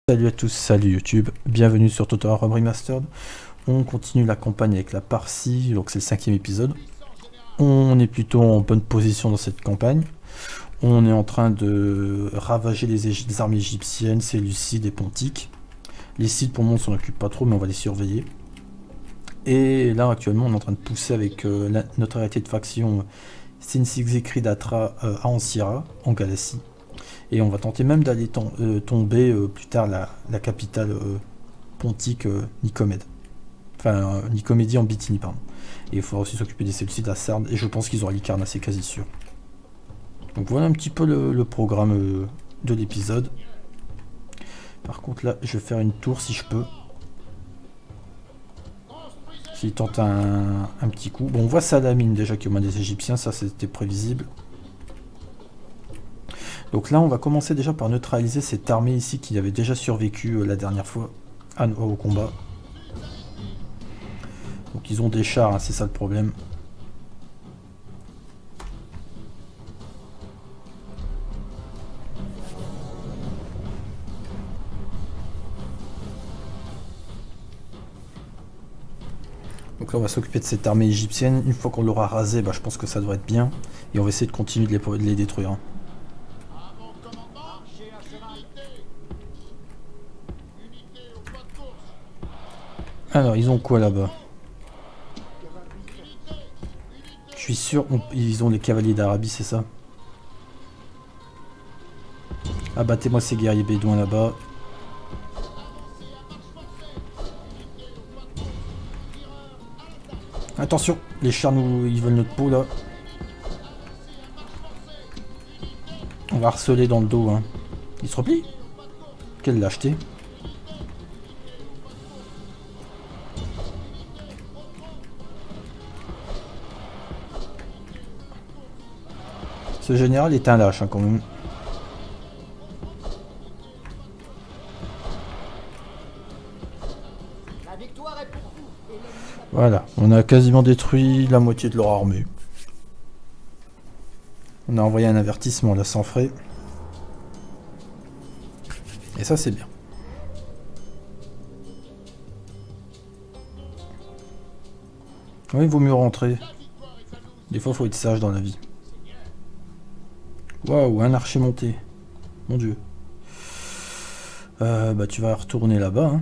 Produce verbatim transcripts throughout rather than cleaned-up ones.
Salut à tous, salut YouTube, bienvenue sur Total War Remastered. On continue la campagne avec la Parsie, donc c'est le cinquième épisode. On est plutôt en bonne position dans cette campagne. On est en train de ravager les, les armées égyptiennes, Séleucides et Pontiques. Les Scythes pour le moment on s'en occupe pas trop, mais on va les surveiller. Et là actuellement on est en train de pousser avec euh, la, notre arrêté de faction Sinsigzekridatra euh, à Ancira, en Galatie. Et on va tenter même d'aller tom euh, tomber euh, plus tard la, la capitale euh, pontique euh, Nicomède. Enfin, euh, Nicomédie en Bithynie, pardon. Et il faudra aussi s'occuper des Séleucides à Sardes, et je pense qu'ils auront Lycarne, c'est quasi sûr. Donc voilà un petit peu le, le programme euh, de l'épisode. Par contre là, je vais faire une tour si je peux. S'il tente un, un petit coup. Bon, on voit Salamine déjà qui est aux mains des Égyptiens, ça c'était prévisible. Donc là on va commencer déjà par neutraliser cette armée ici qui avait déjà survécu euh, la dernière fois à, au combat. Donc ils ont des chars, hein, c'est ça le problème. Donc là on va s'occuper de cette armée égyptienne. Une fois qu'on l'aura rasée, bah, je pense que ça devrait être bien. Et on va essayer de continuer de les, de les détruire. Hein. Alors, ils ont quoi là-bas? Je suis sûr, on, ils ont les cavaliers d'Arabie, c'est ça? Abattez-moi ces guerriers bédouins là-bas. Attention, les chars nous, ils veulent notre peau là. On va harceler dans le dos. Hein. Ils se replient? Quelle lâcheté! Ce général est un lâche hein, quand même. Voilà, on a quasiment détruit la moitié de leur armée. On a envoyé un avertissement là sans frais. Et ça c'est bien. Oui, il vaut mieux rentrer. Des fois il faut être sage dans la vie. Waouh, un archer monté. Mon dieu. Euh, bah tu vas retourner là-bas. Hein.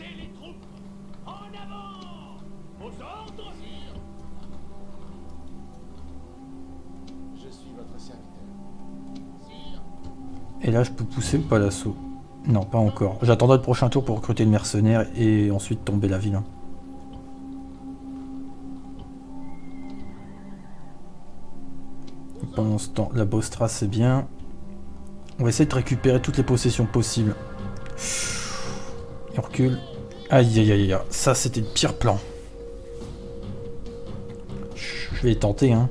Et là je peux pousser ou pas l'assaut? Non, pas encore. J'attendrai le prochain tour pour recruter le mercenaire et ensuite tomber la ville. Hein. Pendant ce temps, la Bostra c'est bien. On va essayer de récupérer toutes les possessions possibles. Et on recule. Aïe aïe aïe aïe. Ça c'était le pire plan. Je vais tenter hein.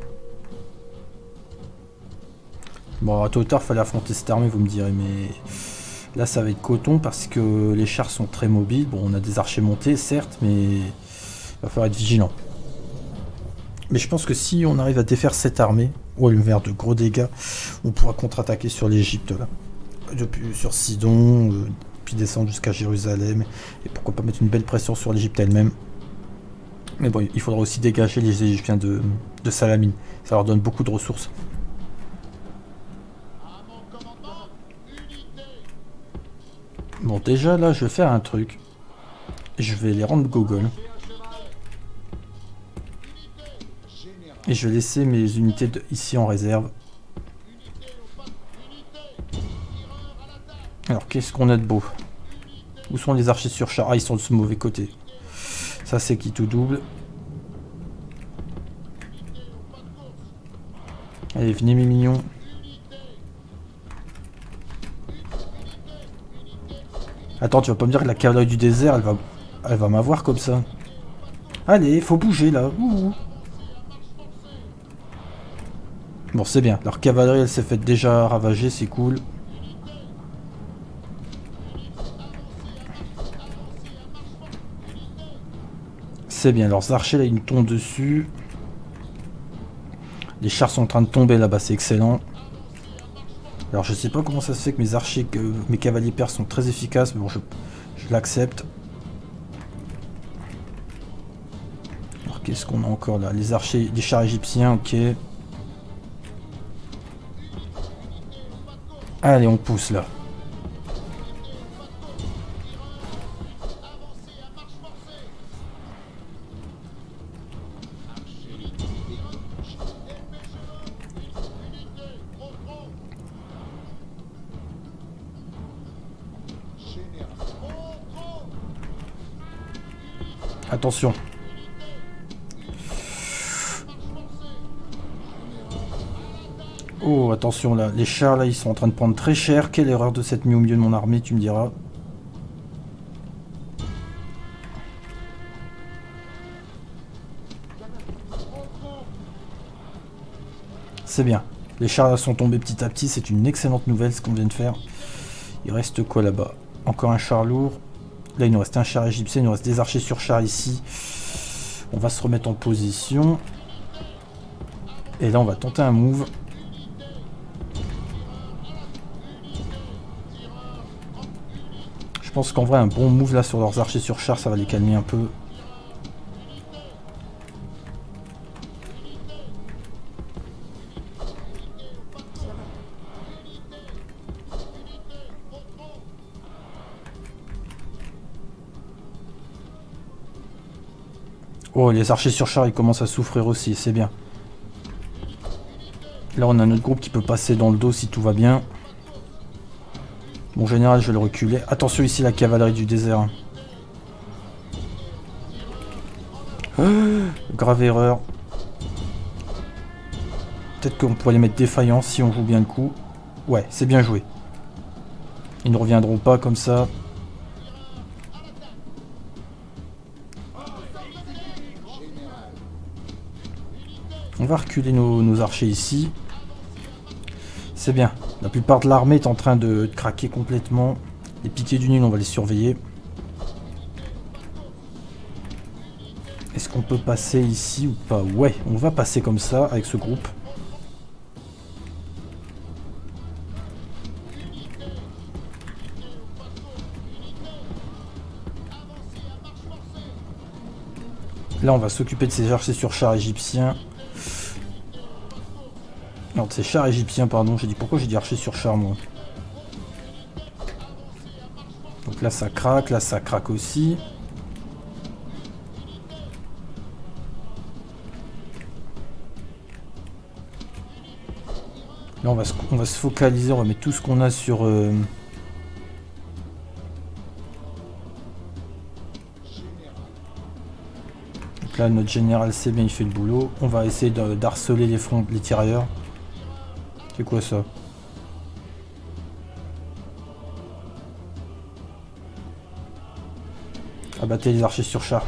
Bon à tôt ou tard il fallait affronter cette armée vous me direz. Mais là ça va être coton parce que les chars sont très mobiles. Bon on a des archers montés certes. Mais il va falloir être vigilant. Mais je pense que si on arrive à défaire cette armée, ou à lui faire de gros dégâts, on pourra contre-attaquer sur l'Égypte là. Depuis sur Sidon, euh, puis descendre jusqu'à Jérusalem, et pourquoi pas mettre une belle pression sur l'Égypte elle-même. Mais bon, il faudra aussi dégager les Égyptiens de, de Salamine, ça leur donne beaucoup de ressources. Bon déjà là je vais faire un truc, je vais les rendre gogol. Et je vais laisser mes unités de, ici en réserve. Alors, qu'est-ce qu'on a de beau? Où sont les archers sur char? Ah, ils sont de ce mauvais côté. Ça, c'est qui tout double. Allez, venez mes mignons. Attends, tu vas pas me dire que la cavalerie du désert, elle va, elle va m'avoir comme ça. Allez, faut bouger là. Ouh. Bon, c'est bien. Leur cavalerie, elle s'est faite déjà ravager, c'est cool. C'est bien. Leurs archers, là, ils nous tombent dessus. Les chars sont en train de tomber là-bas, c'est excellent. Alors je sais pas comment ça se fait que mes archers, que mes cavaliers perses sont très efficaces, mais bon je, je l'accepte. Alors qu'est-ce qu'on a encore là? Les archers, les chars égyptiens, ok. Allez, on pousse là. Attention. Oh, attention là. Les chars là, ils sont en train de prendre très cher. Quelle erreur de s'être mis au milieu de mon armée, tu me diras. C'est bien. Les chars là sont tombés petit à petit. C'est une excellente nouvelle ce qu'on vient de faire. Il reste quoi là-bas? Encore un char lourd. Là, il nous reste un char égyptien. Il nous reste des archers sur char ici. On va se remettre en position. Et là, on va tenter un move. Je pense qu'en vrai, un bon move là sur leurs archers sur char, ça va les calmer un peu. Oh, les archers sur char, ils commencent à souffrir aussi, c'est bien. Là, on a notre groupe qui peut passer dans le dos si tout va bien. Mon général, je vais le reculer. Attention ici, la cavalerie du désert. Euh, grave erreur. Peut-être qu'on pourrait les mettre défaillants si on joue bien le coup. Ouais, c'est bien joué. Ils ne reviendront pas comme ça. On va reculer nos, nos archers ici. C'est bien. La plupart de l'armée est en train de, de craquer complètement. Les piquets du Nil, on va les surveiller. Est-ce qu'on peut passer ici ou pas? Ouais, on va passer comme ça avec ce groupe. Là, on va s'occuper de ces archers sur chars égyptiens. Non, de ces chars égyptiens, pardon. J'ai dit pourquoi j'ai dit archers sur chars, moi. Donc là, ça craque. Là, ça craque aussi. Là, on va se, on va se focaliser. On va mettre tout ce qu'on a sur... Euh... Donc là, notre général, c'est bien, il fait le boulot. On va essayer d'harceler les fronts, les tirailleurs. C'est quoi ça? Abattez les archers sur char.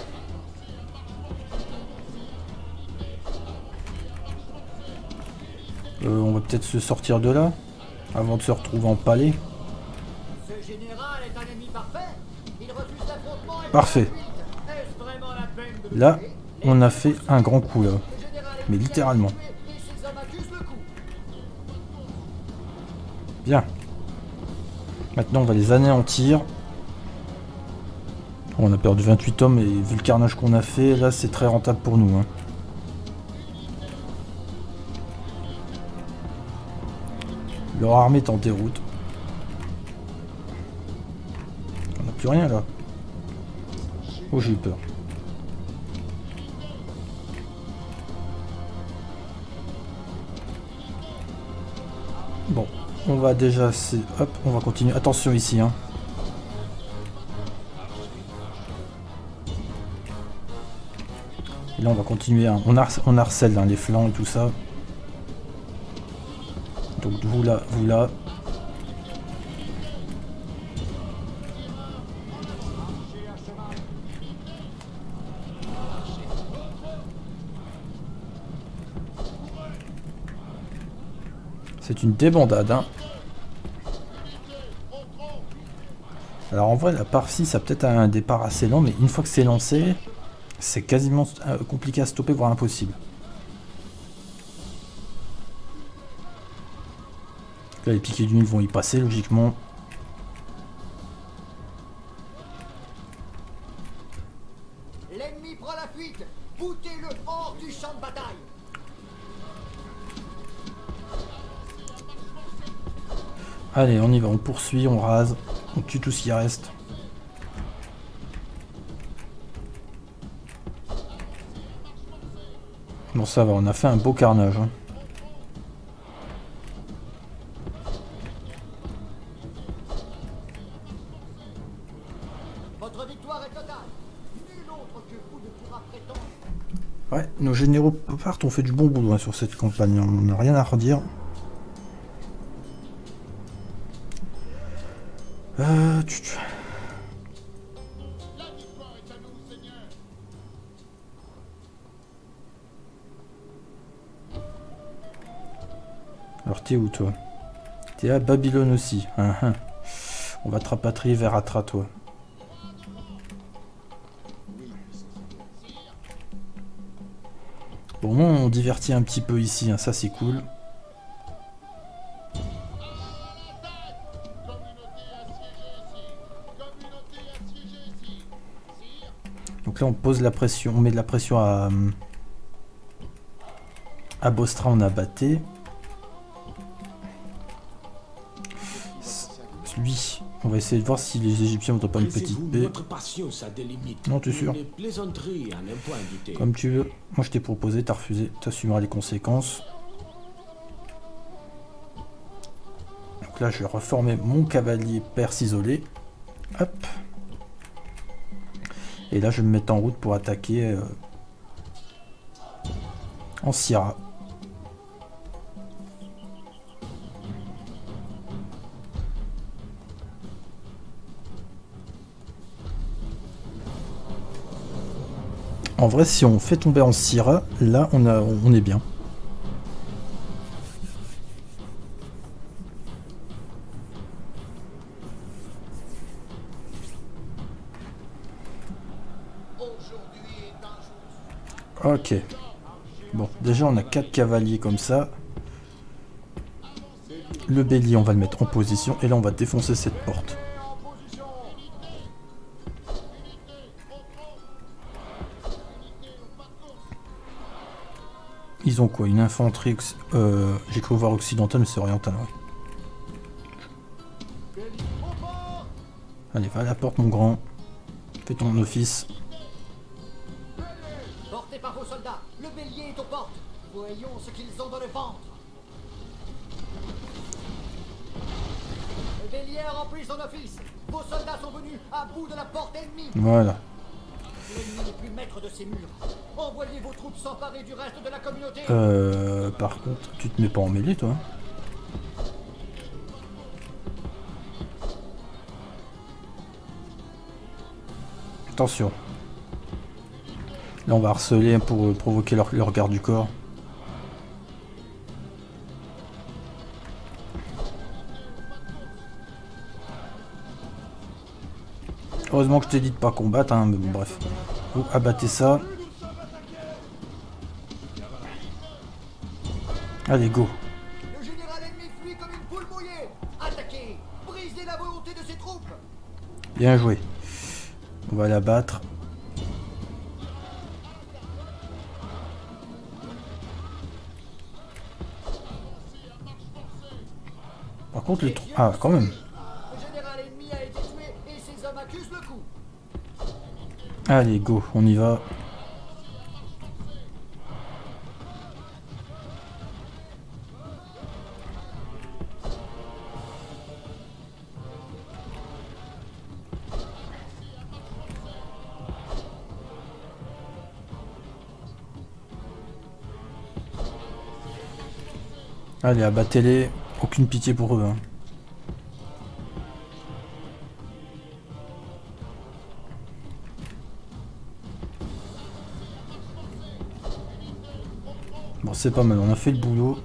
Euh, on va peut-être se sortir de là avant de se retrouver en palais. Ce général est un ennemi parfait. Il refuse l'affrontement et Parfait. est-ce vraiment la peine de Là, on a fait un grand coup là. Mais littéralement. Bien. Maintenant, on va les anéantir. On a perdu vingt-huit hommes et vu le carnage qu'on a fait, là, c'est très rentable pour nous. Hein. Leur armée est en déroute. On n'a plus rien là. Oh, j'ai eu peur. Bon, on va déjà... Hop, on va continuer. Attention ici, hein. Et là, on va continuer. Hein. On, har on harcèle hein, les flancs et tout ça. Donc, vous là, vous là. C'est une débandade, hein. Alors en vrai, la Parsie, ça a peut-être un départ assez lent, mais une fois que c'est lancé, c'est quasiment compliqué à stopper, voire impossible. Là, les piquets d'huile vont y passer logiquement. L'ennemi prend la fuite. Boutez-le hors du champ de bataille. Allez, on y va, on poursuit, on rase, on tue tout ce qui reste. Bon, ça va, on a fait un beau carnage. Hein. Votre victoire est totale. Nul autre que vous ne pourra prétendre. Ouais, nos généraux partent, on fait du bon boulot hein, sur cette campagne, on n'a rien à redire. Euh, tu, tu... Alors t'es où toi? T'es à Babylone aussi. Hein, hein. On va te rapatrier vers Atra toi. Bon, au moins on divertit un petit peu ici, hein, ça c'est cool. Donc là on pose la pression, on met de la pression à, à Bostra en abatté. Lui, on va essayer de voir si les Égyptiens n'ont pas une petite paix. Non, tu es sûr? Comme tu veux. Moi je t'ai proposé, t'as refusé, t'assumeras les conséquences. Donc là je vais reformer mon cavalier perse isolé. Hop. Et là je vais me mettre en route pour attaquer euh, en Syra. En vrai, si on fait tomber en Syra, là, on, a, on est bien. Ok. Bon, déjà, on a quatre cavaliers comme ça. Le bélier, on va le mettre en position. Et là, on va défoncer cette porte. Ils ont quoi? Une infanterie... Euh, j'ai cru voir occidentale, mais c'est oriental, ouais. Allez, va à la porte, mon grand. Fais ton office. Portez par vos soldats. Le bélier est aux portes. Voyons ce qu'ils ont dans le ventre. Le bélier a rempli son office. Vos soldats sont venus à bout de la porte ennemie. Voilà. L'ennemi n'est plus maître de ses murs. Envoyez vos troupes s'emparer du reste de la communauté. Euh, par contre, tu te mets pas en mêlée, toi. Attention. Là, on va harceler pour provoquer leur, leur garde du corps. Heureusement que je t'ai dit de pas combattre, hein, mais bon, bref. Vous abattez ça. Allez, go. Le général ennemi fuit comme une poule mouillée. Attaquez. Brisez la volonté de ses troupes. Bien joué. On va l'abattre. Par contre, le... Ah, quand même. Le général ennemi a été tué et ses hommes accusent le coup. Allez, go, on y va. Allez, abattez-les. Aucune pitié pour eux. Hein. Bon, c'est pas mal. On a fait le boulot.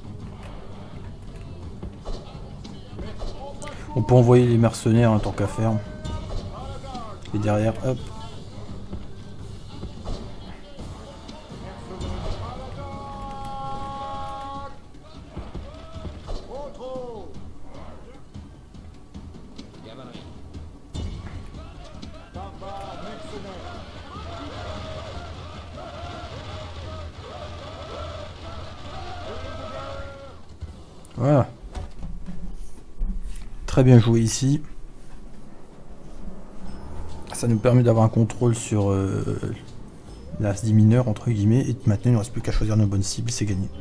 On peut envoyer les mercenaires, hein, tant qu'à faire. Et derrière, hop. Voilà. Très bien joué ici. Ça nous permet d'avoir un contrôle sur euh, l'as dix mineur entre guillemets. Et maintenant il ne reste plus qu'à choisir nos bonnes cibles, c'est gagné.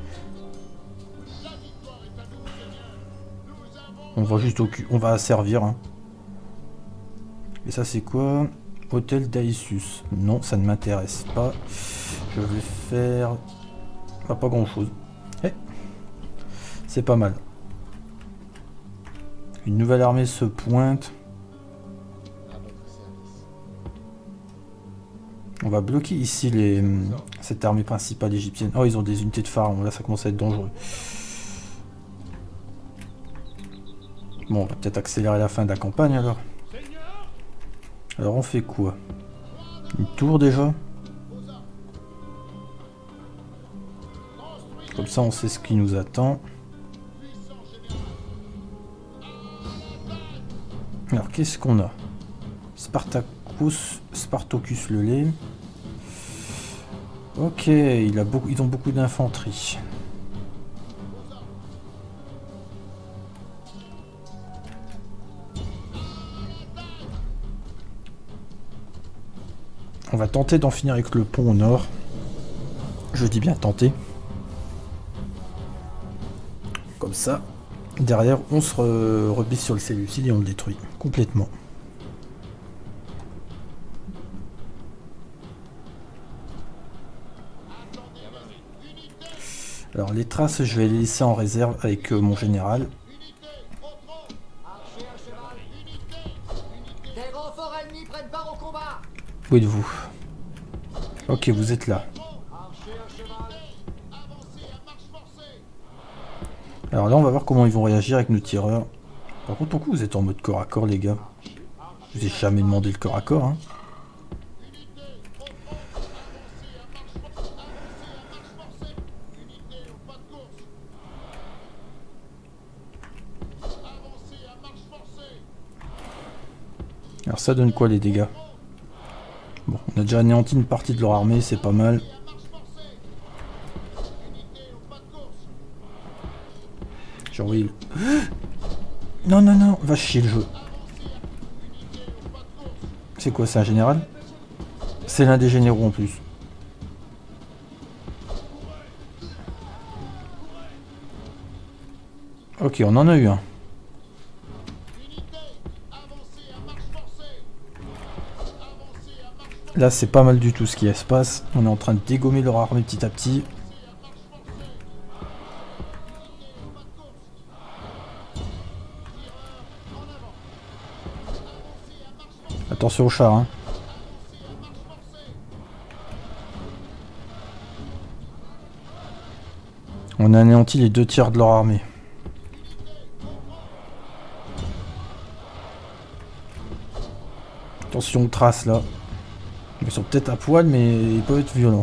On va juste au cul, on va servir. Hein. Et ça c'est quoi? Hôtel Daïsus. Non, ça ne m'intéresse pas. Je vais faire... Pas, pas grand chose. Eh, c'est pas mal. Une nouvelle armée se pointe. On va bloquer ici les, cette armée principale égyptienne. Oh, ils ont des unités de pharaon. Là, ça commence à être dangereux. Bon, on va peut-être accélérer la fin de la campagne alors. Alors, on fait quoi? Une tour déjà? Comme ça, on sait ce qui nous attend. Alors, qu'est-ce qu'on a? Spartacus, Spartocus le lait. Ok, il a beaucoup, ils ont beaucoup d'infanterie. On va tenter d'en finir avec le pont au nord. Je dis bien tenter. Comme ça, derrière, on se re rebise sur le Séleucide et on le détruit complètement. Alors les traces, je vais les laisser en réserve avec euh, mon général. Où êtes-vous? Ok, vous êtes là. Alors là, on va voir comment ils vont réagir avec nos tireurs. Par contre, pourquoi vous êtes en mode corps à corps, les gars? Je vous ai jamais demandé le corps à corps, hein. Alors ça donne quoi les dégâts? Bon, on a déjà anéanti une partie de leur armée, c'est pas mal. Genre oui. Non, non, non, va chier le jeu. C'est quoi, c'est un général? C'est l'un des généraux en plus. Ok, on en a eu un. Là, c'est pas mal du tout ce qui se passe. On est en train de dégommer leur armée petit à petit. Attention au char, hein. On a anéanti les deux tiers de leur armée. Attention aux traces là. Ils sont peut-être à poil, mais ils peuvent être violents.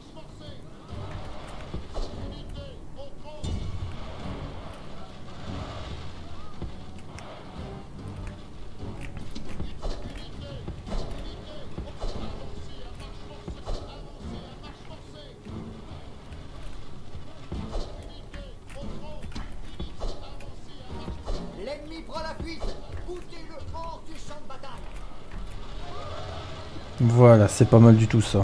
L'ennemi prend la fuite. Boutez-le hors du champ de bataille. Voilà, c'est pas mal du tout ça.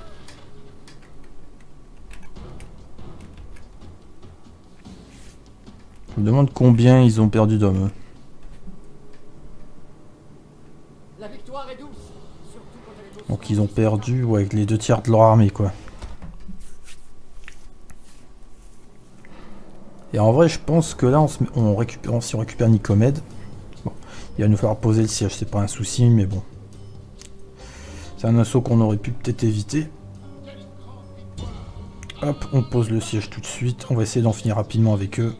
Je me demande combien ils ont perdu d'hommes. La victoire est douce. Surtout quand elle est au Donc ils ont perdu ouais, les deux tiers de leur armée quoi. Et en vrai je pense que là on, se, on récupère, si on récupère Nicomède, bon, il va nous falloir poser le siège, c'est pas un souci mais bon. C'est un assaut qu'on aurait pu peut-être éviter. Hop, on pose le siège tout de suite. On va essayer d'en finir rapidement avec eux.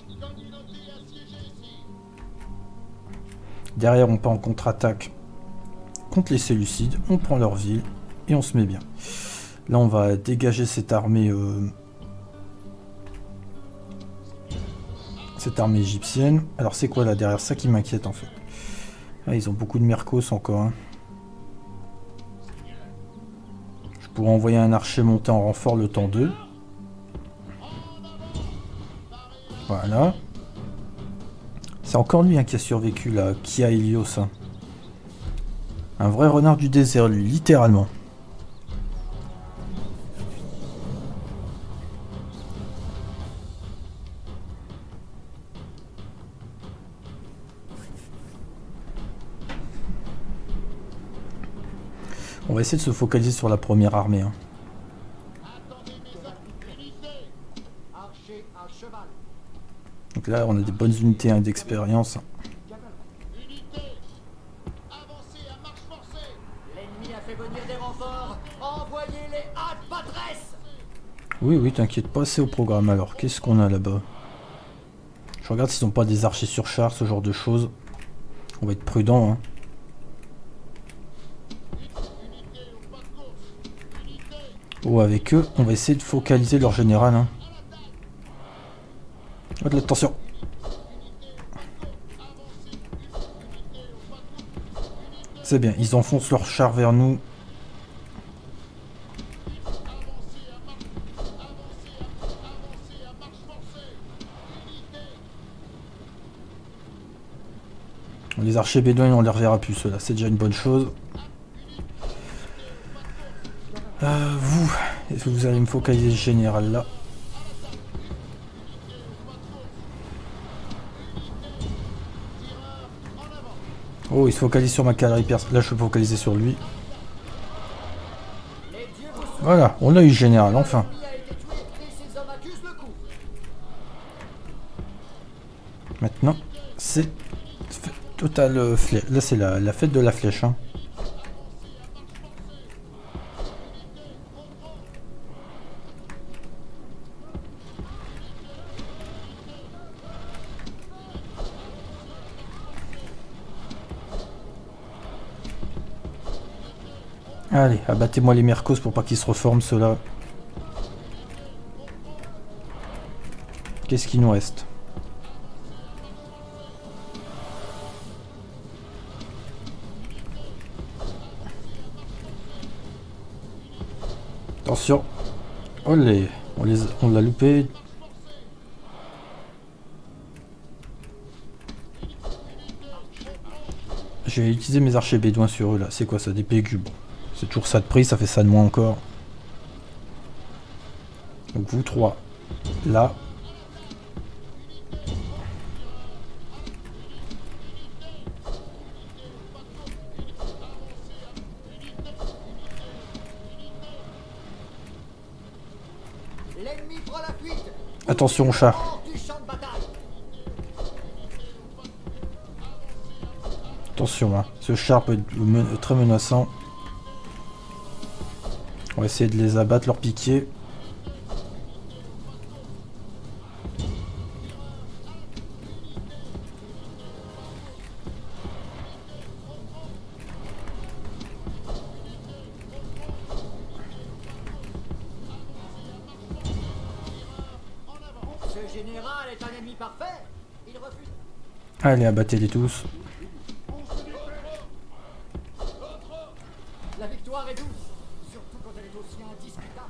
Derrière, on part en contre-attaque contre les Séleucides. On prend leur ville et on se met bien. Là, on va dégager cette armée, euh, cette armée égyptienne. Alors, c'est quoi là derrière? Ça qui m'inquiète en fait. Ah, ils ont beaucoup de mercos encore. Hein. Pour envoyer un archer monté en renfort le temps d'eux. Voilà. C'est encore lui hein, qui a survécu là, Kia Helios. Hein. Un vrai renard du désert lui, littéralement. On va essayer de se focaliser sur la première armée. Hein. Donc là, on a des bonnes unités hein, d'expérience. Oui, oui, t'inquiète pas, c'est au programme. Alors, qu'est-ce qu'on a là-bas? Je regarde s'ils n'ont pas des archers sur char, ce genre de choses. On va être prudent. Hein. Oh, avec eux, on va essayer de focaliser leur général. Hein. Oh, de l'attention. C'est bien, ils enfoncent leur char vers nous. Les archers bédouins, on les reverra plus, ceux-là, c'est déjà une bonne chose. Euh, vous, est-ce que vous allez me focaliser le général là? Oh, il se focalise sur ma cavalerie perse. Là, je peux focaliser sur lui. Voilà, on a eu le général, enfin. Maintenant, c'est total euh, flèche. Là, c'est la, la fête de la flèche. Hein. Allez, abattez-moi les mercos pour pas qu'ils se reforment, ceux-là. Qu'est-ce qu'il nous reste? Attention. Olé, on les, on l'a loupé. Je vais utiliser mes archers bédouins sur eux là. C'est quoi ça? Des P Q. Bon. C'est toujours ça de prix, ça fait ça de moins encore. Donc vous trois, là. Attention au char. Attention, hein. Ce char peut être men très menaçant. On va essayer de les abattre, leur piquer. Ce général est un ennemi parfait. Il refuse. Allez, abattez-les tous. La victoire est douce, surtout quand elle est aussi indiscutable.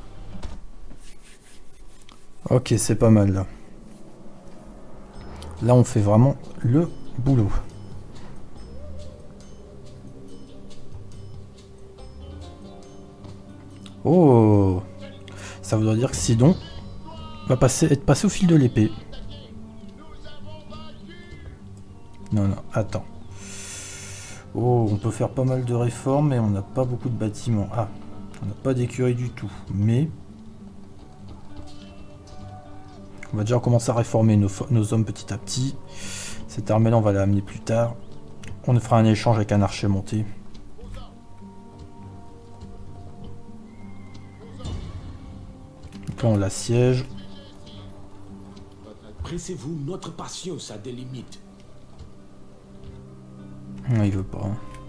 Ok, c'est pas mal là. Là, on fait vraiment le boulot. Oh, ça voudrait dire que Sidon va passer, être passé au fil de l'épée. Non, non, attends. Oh, on peut faire pas mal de réformes, mais on n'a pas beaucoup de bâtiments. Ah, on n'a pas d'écurie du tout. Mais on va déjà commencer à réformer nos, nos hommes petit à petit. Cette armée-là, on va l'amener plus tard. On fera un échange avec un archer monté. Donc là, on l'assiège. Pressez-vous, notre patience a des limites. Non, il veut pas.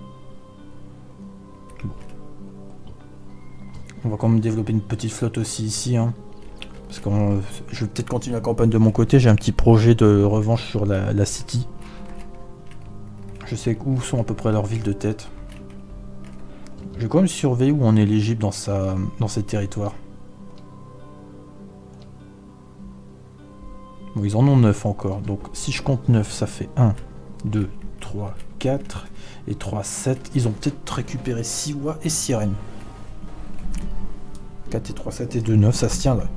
Bon. On va quand même développer une petite flotte aussi ici. Hein. Parce que euh, je vais peut-être continuer la campagne de mon côté. J'ai un petit projet de revanche sur la, la City. Je sais où sont à peu près leurs villes de tête. Je vais quand même surveiller où on est éligible dans, sa, dans ces territoires. Bon, ils en ont neuf encore. Donc si je compte neuf, ça fait un, deux, trois, quatre et trois, sept. Ils ont peut-être récupéré Siwa et Sirène. quatre et trois, sept et deux, neuf, ça se tient là.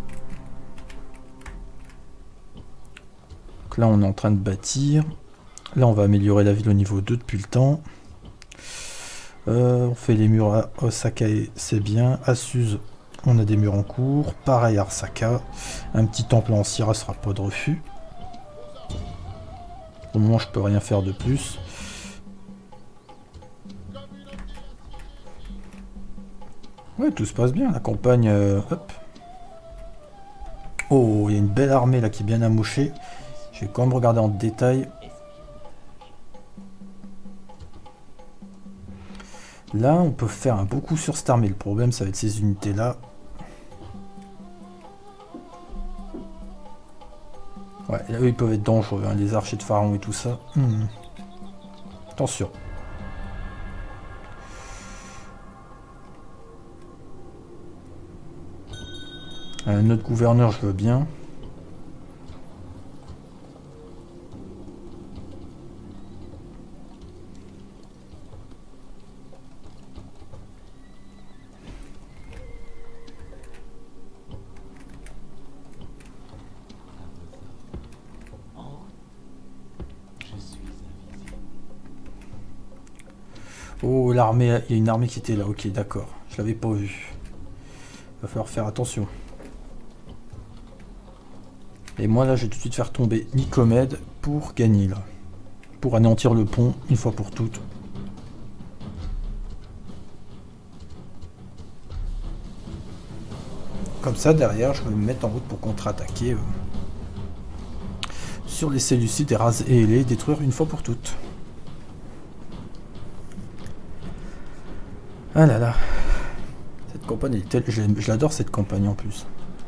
Donc là on est en train de bâtir. Là on va améliorer la ville au niveau deux depuis le temps. Euh, on fait les murs à Osaka, c'est bien. À Suse, on a des murs en cours. Pareil à Arsaka. Un petit temple en Syrah sera pas de refus. Au moment je peux rien faire de plus. Ouais, tout se passe bien. La campagne... Euh, hop. Oh, il y a une belle armée là qui est bien amouchée. Je vais quand même regarder en détail. Là, on peut faire un beau coup sur cette armée. Le problème, ça va être ces unités-là. Ouais, là, eux, ils peuvent être dangereux, hein, les archers de pharaon et tout ça. Hmm. Attention. Euh, notre gouverneur, je veux bien. Oh, l'armée, il y a une armée qui était là, ok, d'accord. Je l'avais pas vu. Va falloir faire attention. Et moi là, je vais tout de suite faire tomber Nicomède pour gagner là. Pour anéantir le pont, une fois pour toutes. Comme ça, derrière, je vais me mettre en route pour contre-attaquer euh, sur les Séleucides et, ras et les détruire une fois pour toutes. Ah là là. Cette campagne est telle... Je, je l'adore cette campagne en plus.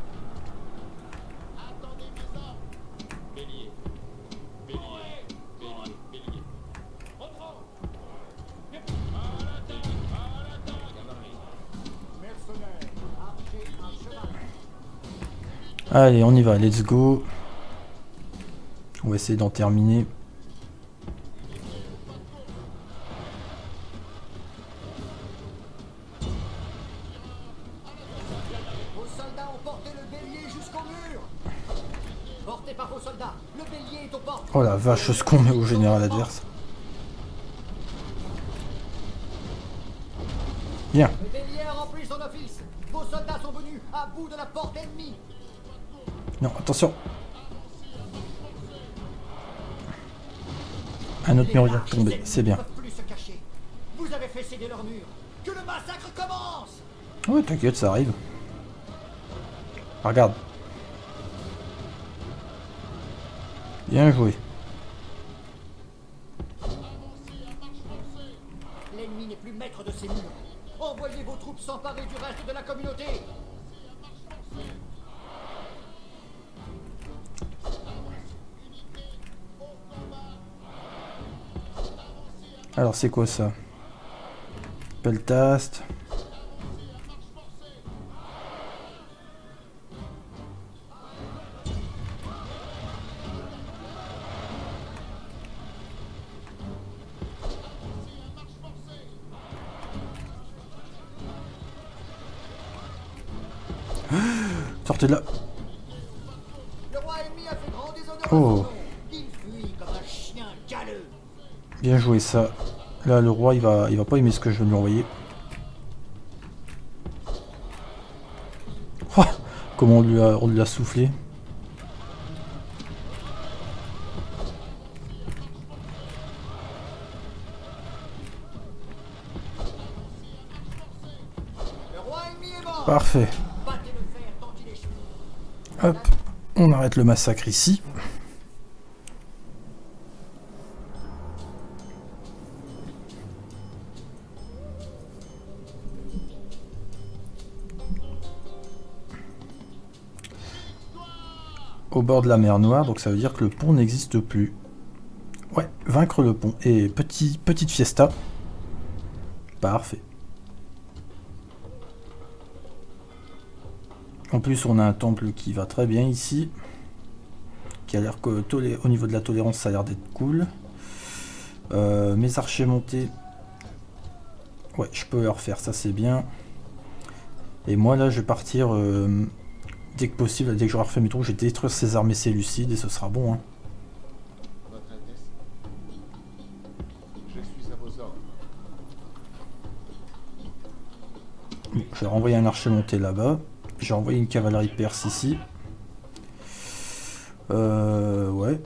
Allez, on y va, let's go. On va essayer d'en terminer. Vos soldats ont porté le bélier jusqu'au mur. Porté par vos soldats, le bélier est aux portes. Oh la vache, ce qu'on met au général adverse. Bien. Le bélier a rempli son office. Vos soldats sont venus à bout de la porte ennemie. Non, attention. Un autre mur vient de tomber, c'est bien. Plus se cacher. Vous avez fait céder leur mur. Que le massacre commence. Ouais, t'inquiète, ça arrive. Regarde. Bien joué. L'ennemi n'est plus maître de ses murs. Envoyez vos troupes s'emparer du reste de la communauté. Alors c'est quoi ça? Peltast. Sortez de là. Le roi ennemi a fait grand déshonneur à Oh. son nom. Il fuit comme un chien galeux. Bien joué ça. Là le roi il va il va pas aimer ce que je vais lui envoyer. Oh, comment on lui a, on lui a soufflé. Le roi ennemi est mort. Parfait. Battez le fer tant qu'il est chaud. Hop, on arrête le massacre ici. Au bord de la mer Noire, donc ça veut dire que le pont n'existe plus. Ouais, vaincre le pont. Et petit, petite fiesta. Parfait. En plus, on a un temple qui va très bien ici. Qui a l'air que au niveau de la tolérance, ça a l'air d'être cool. Euh, mes archers montés. Ouais, je peux leur faire, ça c'est bien. Et moi là, je vais partir euh, dès que possible, dès que j'aurai refait mes troupes, je vais détruire ces armées séleucides et ce sera bon. Hein. Votre Altesse, je suis à vos ordres. Je vais renvoyer un archer monté là-bas. J'ai envoyé une cavalerie perse ici. Euh, ouais.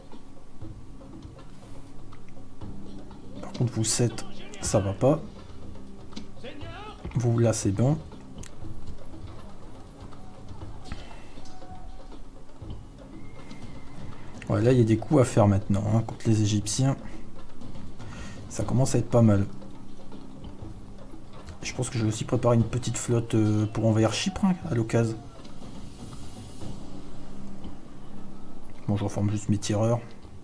Par contre, vous sept, ça va pas. Vous là, c'est bon. Ouais, là, il y a des coups à faire maintenant hein, contre les Égyptiens. Ça commence à être pas mal. Je pense que je vais aussi préparer une petite flotte euh, pour envahir Chypre hein, à l'occasion. Bon, je reforme juste mes tireurs.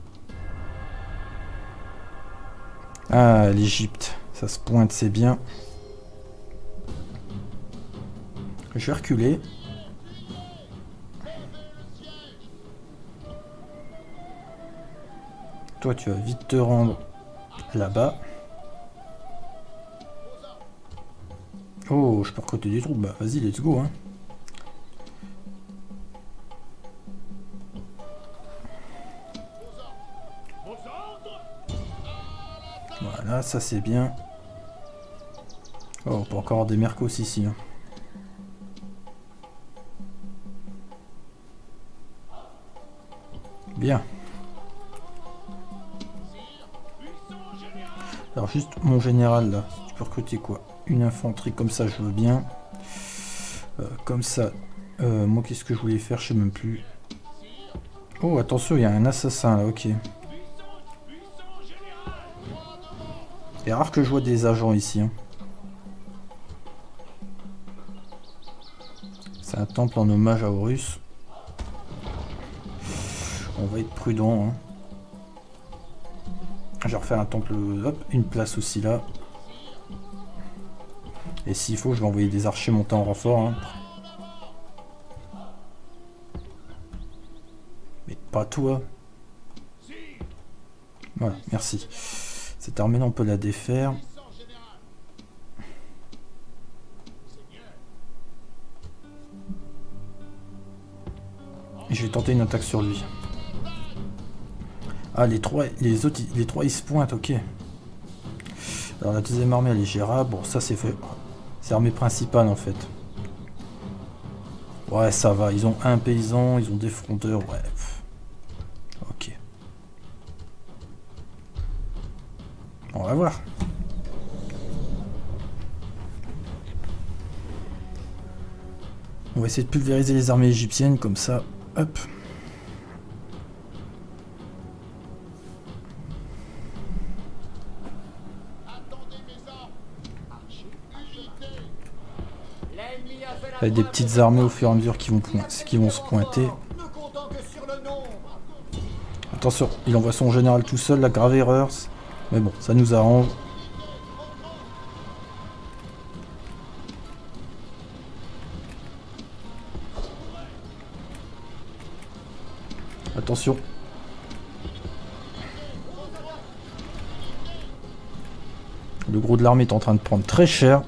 Ah, l'Égypte. Ça se pointe, c'est bien. Je vais reculer. Toi, tu vas vite te rendre là-bas. Oh, je peux recruter des troupes. Bah, vas-y, let's go. Hein. Voilà, ça c'est bien. Oh, on peut encore avoir des mercos ici. Hein. Bien. Alors juste mon général là, tu peux recruter quoi? Une infanterie comme ça, je veux bien. Euh, comme ça, euh, moi qu'est-ce que je voulais faire, je sais même plus. Oh attention, il y a un assassin là, ok. C'est rare que je vois des agents ici. Hein. C'est un temple en hommage à Horus. On va être prudent. Hein. Je vais refaire un temple, hop, une place aussi là. Et s'il faut, je vais envoyer des archers montés en renfort. Hein. Mais pas toi. Voilà, merci. Cette armée là, on peut la défaire. Et je vais tenter une attaque sur lui. Ah, les trois, les autres, les trois, ils se pointent, ok. Alors la deuxième armée, elle est gérable. Bon, ça c'est fait. C'est l'armée principale en fait. Ouais, ça va. Ils ont un paysan, ils ont des fronteurs. Ouais. Ok. On va voir. On va essayer de pulvériser les armées égyptiennes comme ça. Hop. Avec des petites armées au fur et à mesure qui vont, qui vont se pointer. Attention, il envoie son général tout seul, la grave erreur. Mais bon, ça nous arrange. Attention. Le gros de l'armée est en train de prendre très cher.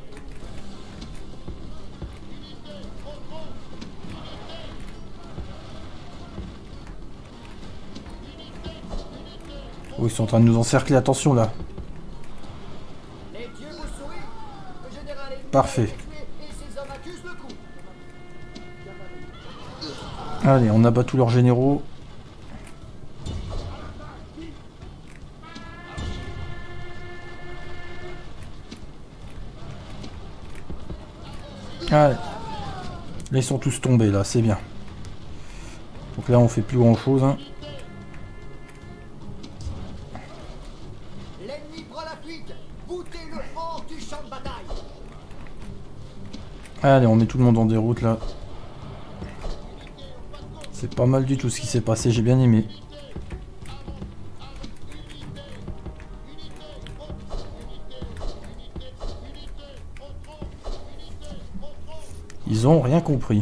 Oh, ils sont en train de nous encercler, attention là. Parfait. Allez, on abat tous leurs généraux. Allez. Là, ils sont tous tombés, là, c'est bien. Donc là, on fait plus grand chose. Hein. Allez, on met tout le monde en déroute, là. C'est pas mal du tout ce qui s'est passé, j'ai bien aimé. Ils ont rien compris.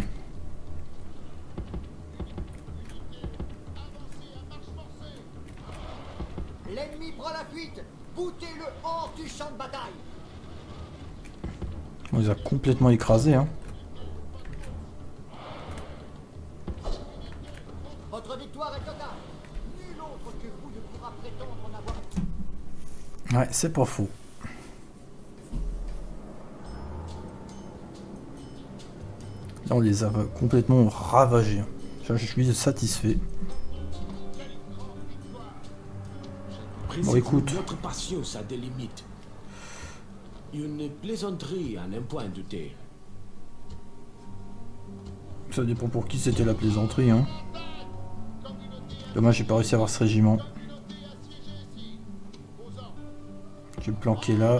L'ennemi prend la fuite. Boutez-le hors du champ de bataille. On les a complètement écrasés, hein. Votre victoire est totale. Nul autre que vous ne pourra prétendre en avoir. Ouais, c'est pas faux. Là, on les a complètement ravagés. Je suis satisfait. Bon, écoute. Notre patience a des limites. Une plaisanterie en un point douté. Ça dépend pour qui c'était la plaisanterie, hein. Dommage, j'ai pas réussi à avoir ce régiment. Je vais me planquer là.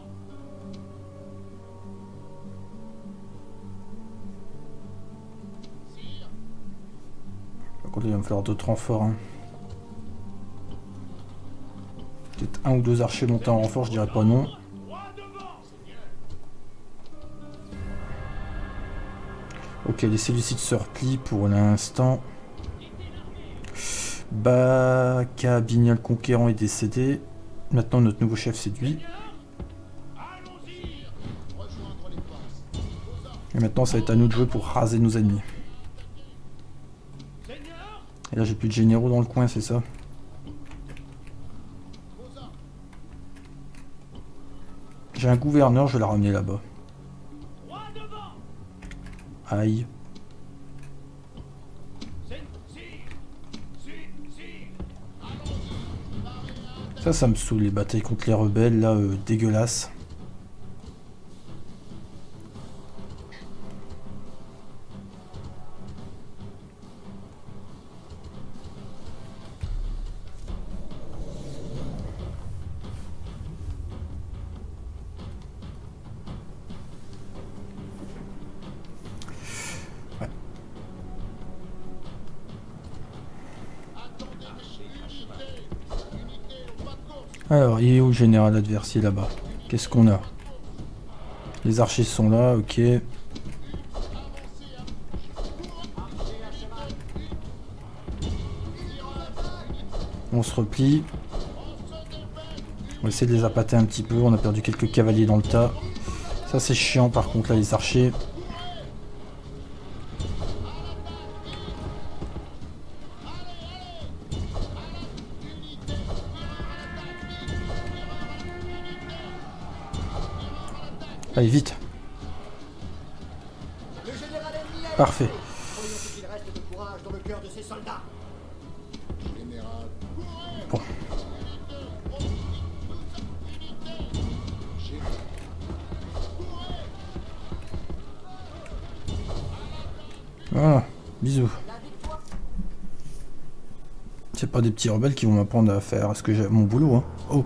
Par contre, il va me falloir d'autres renforts, hein. Peut-être un ou deux archers montés en renfort, je dirais pas non. Ok, les Séleucides se replient pour l'instant. Baka Bignol Conquérant est décédé. Maintenant, notre nouveau chef, c'est lui. Et maintenant, ça va être à nous de jouer pour raser nos ennemis. Et là, j'ai plus de généraux dans le coin, c'est ça? J'ai un gouverneur, je vais la ramener là-bas. Aïe. Ça, ça me saoule, les batailles contre les rebelles, là, euh, dégueulasse. Alors, il est où le général adverse? Là-bas. Qu'est-ce qu'on a? Les archers sont là, ok. On se replie. On va essayer de les appâter un petit peu. On a perdu quelques cavaliers dans le tas. Ça, c'est chiant par contre, là, les archers. Allez, vite. Le général ennemi est Parfait. Voyons ce qu'il reste de courage dans le cœur de ses soldats. Bon. Voilà, bisous. C'est pas des petits rebelles qui vont m'apprendre à faire ce que j'ai mon boulot, hein. Oh.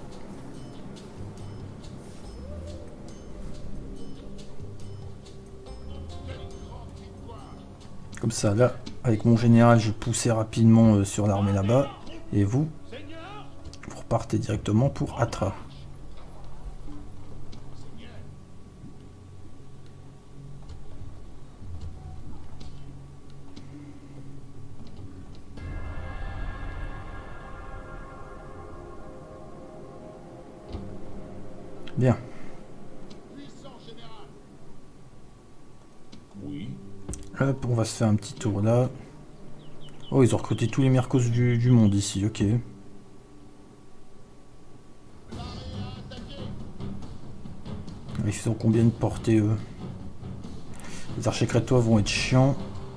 Comme ça, là, avec mon général, je poussais rapidement euh, sur l'armée là-bas. Et vous, vous repartez directement pour Atra. Bien. Oui. Hop, on va se faire un petit tour là. Oh, ils ont recruté tous les mercos du, du monde ici, ok. Ils sont combien de portée, eux? Les archers crétois vont être chiants.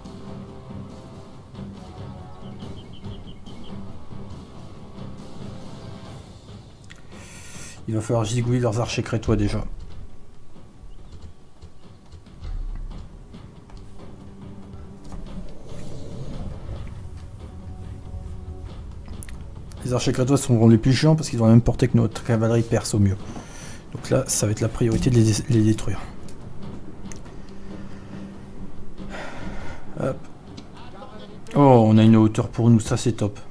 Il va falloir zigouiller leurs archers crétois déjà. Les archers crétois sont les plus chiants parce qu'ils ont la même portée que notre cavalerie perse au mieux. Donc là, ça va être la priorité de les, les détruire. Hop. Oh, on a une hauteur pour nous, ça c'est top.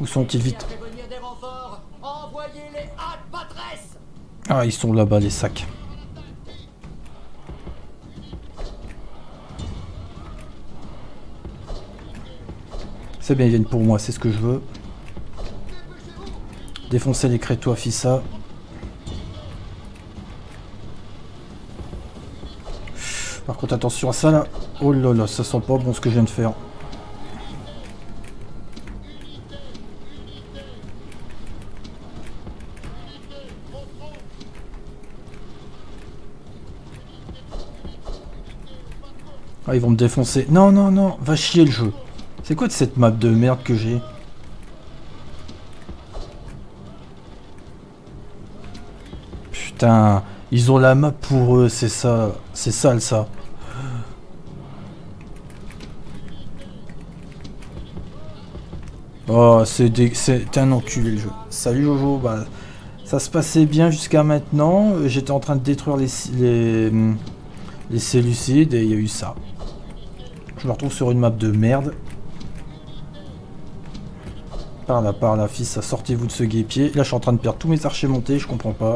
Où sont-ils vite? Fait venir des renforts. Envoyez-les à Patresse. Ah, ils sont là-bas, les sacs. C'est bien, ils viennent pour moi, c'est ce que je veux. Défoncer les crétos à Fissa. Par contre, attention à ça là. Oh là là, ça sent pas bon ce que je viens de faire. Ah, ils vont me défoncer. Non, non, non, va chier le jeu. C'est quoi de cette map de merde que j'ai? Putain, ils ont la map pour eux, c'est ça. C'est sale ça. Oh, c'est dé... c'est un enculé le jeu. Salut Jojo, bah, ça se passait bien jusqu'à maintenant. J'étais en train de détruire les, les, les Séleucides et il y a eu ça. Je me retrouve sur une map de merde. Par là, par là, fils, sortez-vous de ce guépier. Là, je suis en train de perdre tous mes archers montés, je comprends pas.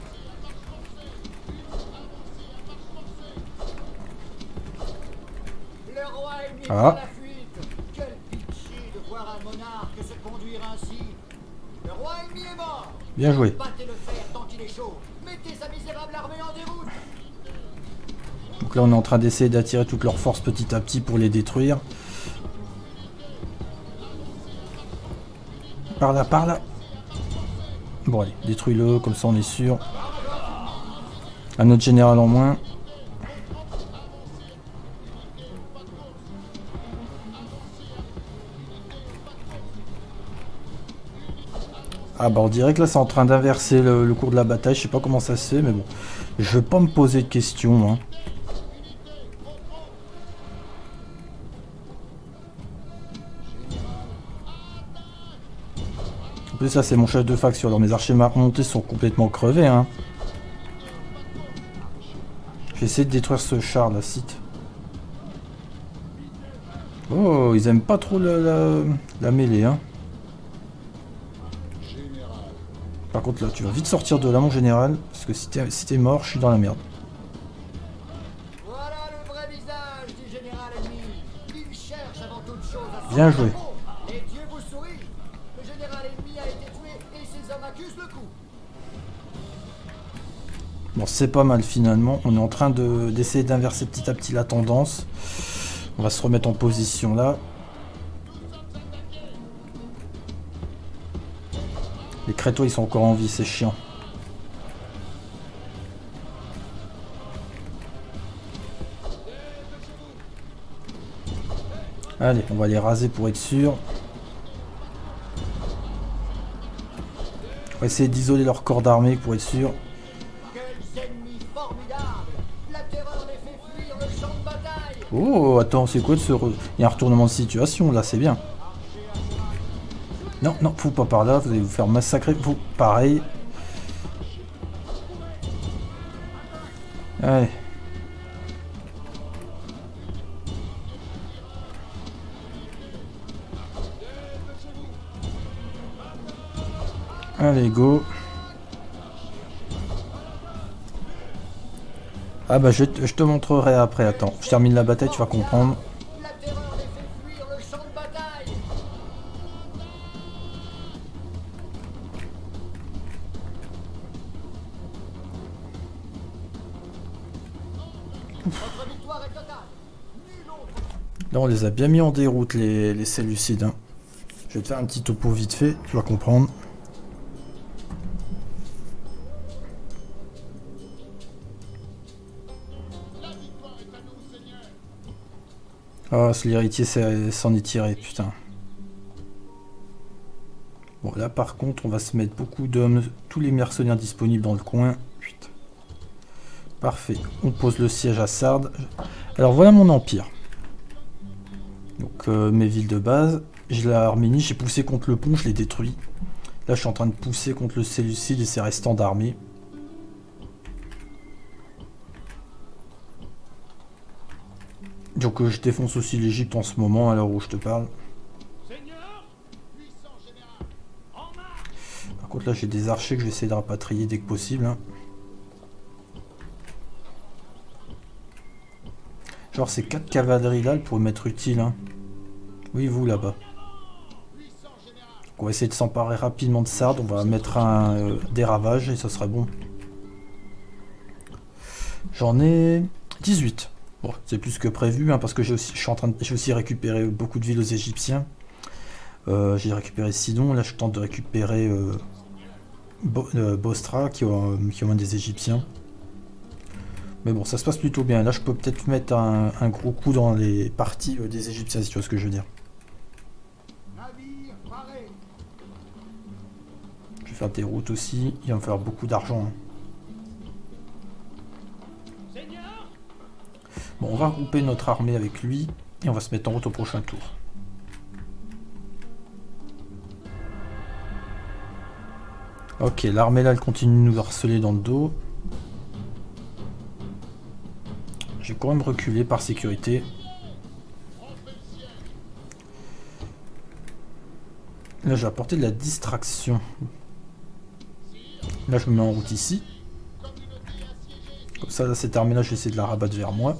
Le roi est mis Ah. à la fuite. Quel pitié de voir un monarque se conduire ainsi. Le roi ennemi est mort. Bien joué. Battez le fer tant qu'il est chaud. Mettez sa misérable armée en déroute. Donc là, on est en train d'essayer d'attirer toute leur force petit à petit pour les détruire. Par là, par là. Bon, allez, détruis-le, comme ça on est sûr. Un autre général en moins. Ah bah on dirait que là c'est en train d'inverser le, le cours de la bataille, je sais pas comment ça se fait, mais bon. Je vais pas me poser de questions, hein. En plus ça c'est mon chef de faction, alors mes archers montés sont complètement crevés, hein. Je vais essayer de détruire ce char là, site. Oh, ils aiment pas trop la, la, la mêlée, hein. Par contre là, tu vas vite sortir de là mon général, parce que si t'es si t'es mort, je suis dans la merde. Voilà le vrai visage du général ennemi. Il cherche avant toute chose à Bien sauver joué. sa peau. Et Dieu vous sourit. Le général ennemi a été tué et ses hommes accusent le coup. Bon, c'est pas mal finalement. On est en train de d'essayer d'inverser petit à petit la tendance. On va se remettre en position là. Les crétos ils sont encore en vie, c'est chiant. Allez, on va les raser pour être sûr. On va essayer d'isoler leur corps d'armée pour être sûr. Quels ennemis formidables. La terreur les fait fuir le champ de bataille. Oh, attends, c'est quoi de ce... Re... Il y a un retournement de situation, là, c'est bien. Non, non, faut pas par là, vous allez vous faire massacrer. Vous, pareil. Allez. Allez, go. Ah bah je, je te montrerai après, attends. Je termine la bataille, tu vas comprendre. La terreur les fait fuir le champ de bataille. Votre victoire est totale. Nul autre. Là on les a bien mis en déroute les, les Séleucides, hein. Je vais te faire un petit topo vite fait, tu vas comprendre. Ah, oh, l'héritier s'en est tiré, putain. Bon, là par contre, on va se mettre beaucoup d'hommes, tous les mercenaires disponibles dans le coin. Putain. Parfait, on pose le siège à Sardes. Alors voilà mon empire. Donc euh, mes villes de base. J'ai la Arménie, j'ai poussé contre le pont, je l'ai détruit. Là je suis en train de pousser contre le Séleucide et ses restants d'armée. Donc euh, je défonce aussi l'Égypte en ce moment à l'heure où je te parle. Seigneur, puissant général. contre là j'ai des archers que je vais essayer de rapatrier dès que possible. Hein. Genre ces quatre cavaleries là, elles pourraient m'être utiles. Hein. Oui, vous là-bas. On va essayer de s'emparer rapidement de Sardes. On va mettre un, euh, des ravages et ça sera bon. J'en ai dix-huit. Bon, c'est plus que prévu hein, parce que j'ai aussi, je suis en train de, j'ai aussi récupéré beaucoup de villes aux Égyptiens. Euh, j'ai récupéré Sidon. Là, je tente de récupérer euh, Bo, euh, Bostra qui ont, qui ont des Égyptiens. Mais bon, ça se passe plutôt bien. Là, je peux peut-être mettre un, un gros coup dans les parties euh, des Égyptiens, si tu vois ce que je veux dire. Je vais faire des routes aussi. Il va me faire beaucoup d'argent. Hein. Bon, on va regrouper notre armée avec lui et on va se mettre en route au prochain tour. Ok, l'armée là, elle continue de nous harceler dans le dos. Je vais quand même reculer par sécurité. Là, j'ai apporté de la distraction. Là, je me mets en route ici. Comme ça, là, cette armée-là, je vais essayer de la rabattre vers moi.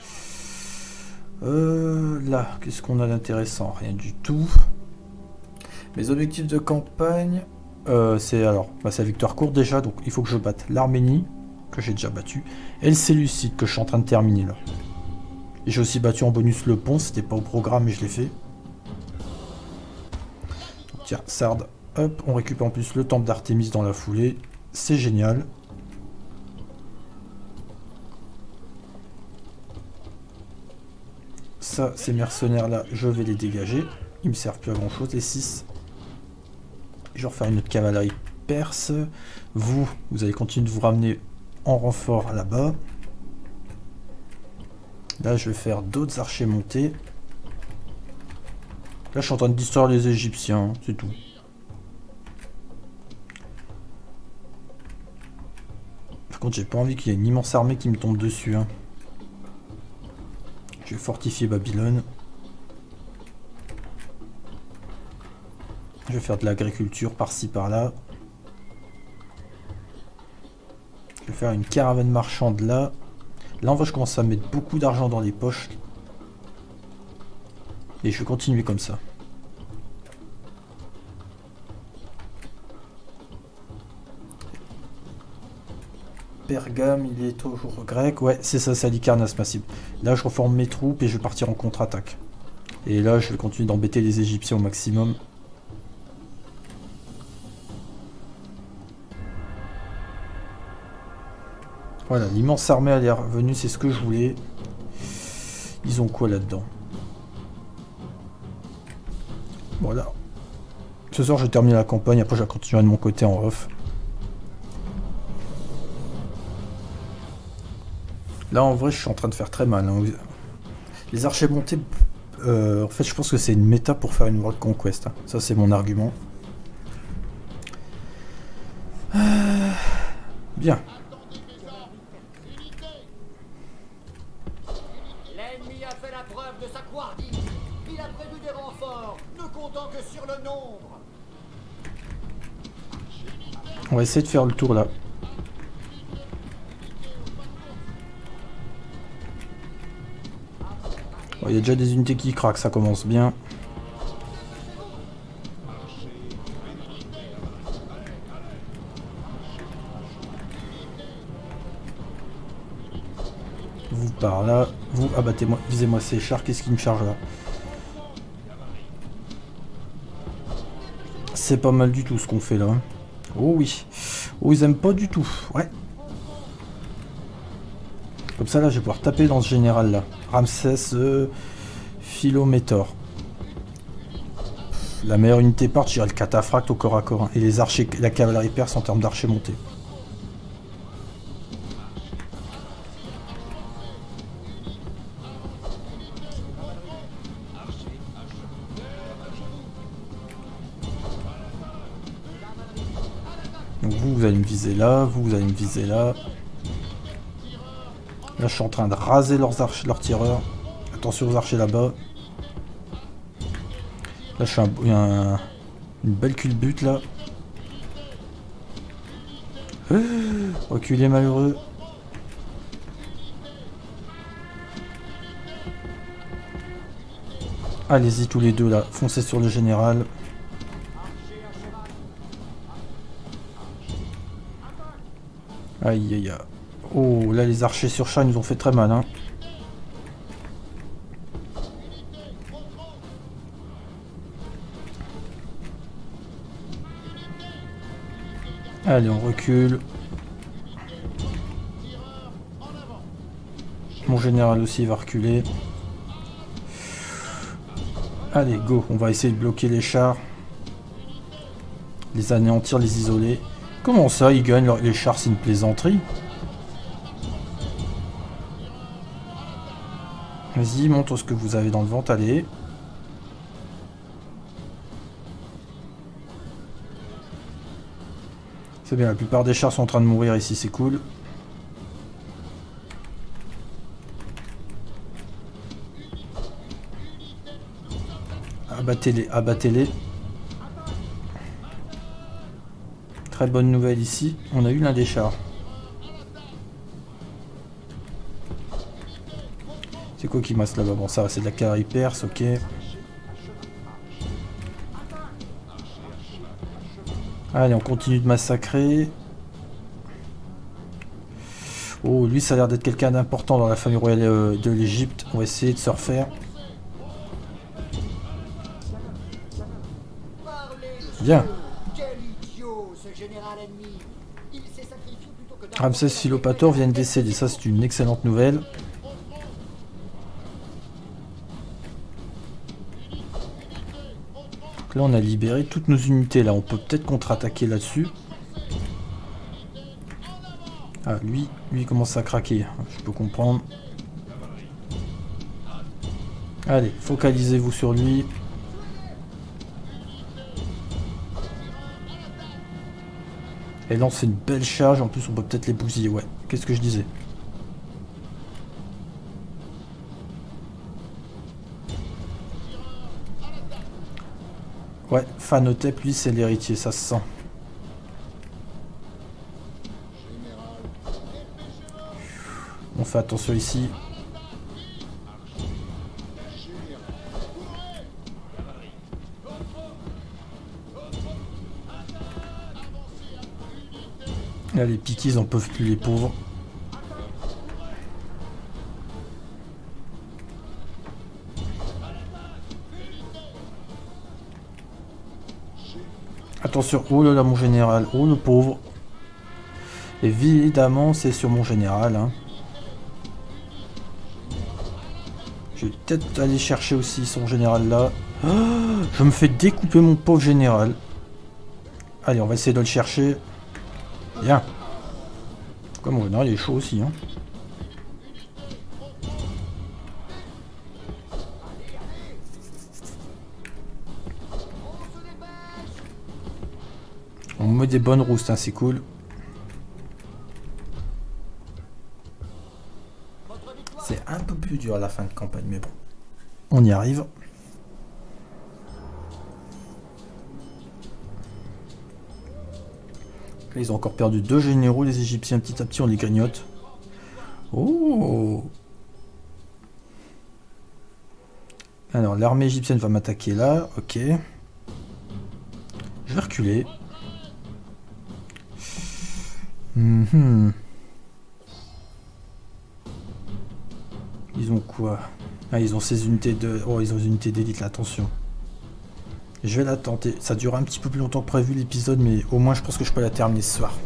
Euh, là, qu'est-ce qu'on a d'intéressant? Rien du tout. Mes objectifs de campagne, euh, c'est alors, bah, c'est la victoire courte déjà, donc il faut que je batte l'Arménie, que j'ai déjà battu, et le Séleucide, que je suis en train de terminer là. Et j'ai aussi battu en bonus le pont, c'était pas au programme, mais je l'ai fait. Donc, tiens, Sardes, hop, on récupère en plus le temple d'Artémis dans la foulée, c'est génial. Ça, ces mercenaires-là, je vais les dégager. Ils me servent plus à grand-chose, les six. Je vais refaire une autre cavalerie perse. Vous, vous allez continuer de vous ramener en renfort là-bas. Là, je vais faire d'autres archers montés. Là, je suis en train de distraire les Égyptiens, c'est tout. Par contre, j'ai pas envie qu'il y ait une immense armée qui me tombe dessus. Hein. Je vais fortifier Babylone. Je vais faire de l'agriculture par-ci par-là. Je vais faire une caravane marchande là. Là, en vrai, je commence à mettre beaucoup d'argent dans les poches. Et je vais continuer comme ça. Pergame, il est toujours grec. Ouais, c'est ça, c'est Halicarnasse massive. Là, je reforme mes troupes et je vais partir en contre-attaque. Et là, je vais continuer d'embêter les Égyptiens au maximum. Voilà, l'immense armée elle est revenue, c'est ce que je voulais. Ils ont quoi là-dedans? Voilà. Ce soir, je termine la campagne, après je vais continuer de mon côté en off. Là, en vrai, je suis en train de faire très mal. Hein. Les archers montés, euh, en fait, je pense que c'est une méta pour faire une World Conquest. Hein. Ça, c'est mon argument. Euh... Bien. L'ennemi a fait la preuve de sa couardise. Il a prévu des renforts, ne comptant que sur le nombre. On va essayer de faire le tour là. Il bon, y a déjà des unités qui craquent, ça commence bien. Vous par là, vous abattez-moi, visez-moi ces chars, qu'est-ce qui me charge là? C'est pas mal du tout ce qu'on fait là. Hein. Oh oui. Oh, ils aiment pas du tout. Ouais. Comme ça là, je vais pouvoir taper dans ce général là. Ramsès euh, Philométor. La meilleure unité part, je dirais le cataphracte au corps à corps. Hein. Et les archers, la cavalerie perse en termes d'archers montés. Donc vous, vous allez me viser là, vous, vous allez me viser là. Là, je suis en train de raser leurs, archers, leurs tireurs. Attention aux archers là-bas. Là, je suis un, un, une belle culbute là. Reculez malheureux. Allez-y tous les deux là, foncez sur le général. Aïe aïe aïe. Oh là les archers sur chat nous ont fait très mal hein. Allez on recule. Mon général aussi va reculer. Allez, go, on va essayer de bloquer les chars. Les anéantir, les isoler. Comment ça, ils gagnent les chars, c'est une plaisanterie? Vas-y, montre ce que vous avez dans le ventre, allez. C'est bien, la plupart des chars sont en train de mourir ici, c'est cool. Abattez-les, abattez-les. Très bonne nouvelle ici, on a eu l'un des chars. C'est quoi qui masse là-bas? Bon ça c'est de la cavalerie perse, ok. Allez on continue de massacrer. Oh lui ça a l'air d'être quelqu'un d'important dans la famille royale euh, de l'Égypte. On va essayer de se refaire. Bien. Ramsès Philopator vient de décéder, ça c'est une excellente nouvelle. Donc là on a libéré toutes nos unités là, on peut peut-être contre-attaquer là-dessus. Ah lui, lui il commence à craquer, je peux comprendre. Allez, focalisez-vous sur lui. Et là c'est une belle charge, en plus on peut peut-être les bousiller, ouais. Qu'est-ce que je disais? Ouais, Phanotep, lui c'est l'héritier, ça se sent. On fait attention ici. Là les piquis ils en peuvent plus les pauvres. Attention, oh là là mon général, oh le pauvre. Évidemment c'est sur mon général hein. Je vais peut-être aller chercher aussi son général là. Oh, je me fais découper mon pauvre général. Allez on va essayer de le chercher. Bien. Comme on a, il est chaud aussi. Hein. On met des bonnes roustes, hein, c'est cool. C'est un peu plus dur à la fin de campagne, mais bon. On y arrive. Là, ils ont encore perdu deux généraux, les Égyptiens, petit à petit on les grignote. Oh! Alors, l'armée égyptienne va m'attaquer là, ok. Je vais reculer. Mm-hmm. Ils ont quoi? Ah, ils ont ces unités de... Oh, ils ont des unités d'élite là, attention. Je vais la tenter. Ça dure un petit peu plus longtemps que prévu l'épisode, mais au moins je pense que je peux la terminer ce soir.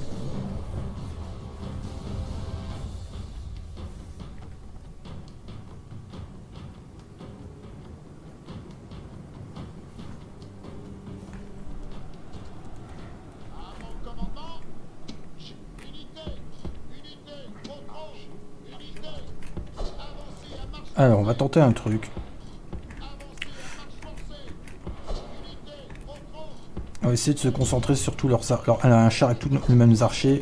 Alors, on va tenter un truc. On va essayer de se concentrer sur tous leurs... Alors, elle a un char avec tous les mêmes archers.